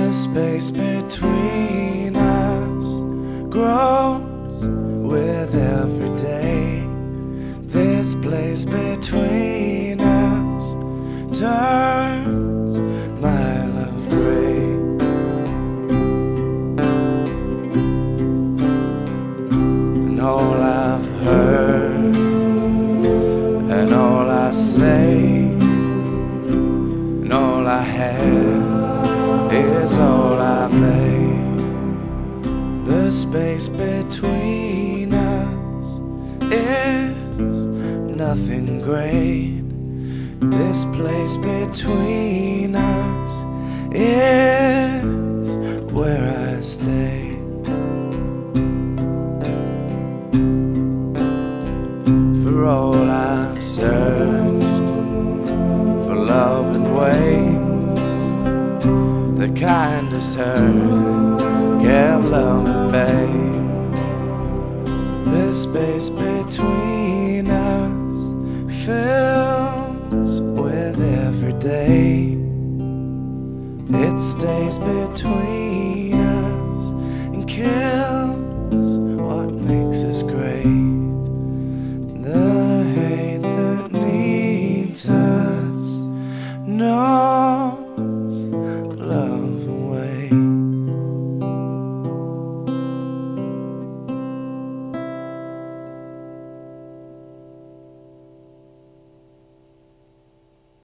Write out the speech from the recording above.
The space between us grows with every day. This place between us turns my love gray. And all I've heard and all I say and all I have is all I made. The space between us is nothing great. This place between us is where I stay. For all I've searched for love and ways, the kindest hurt can't love at bay. The space between us fills with every day. It stays between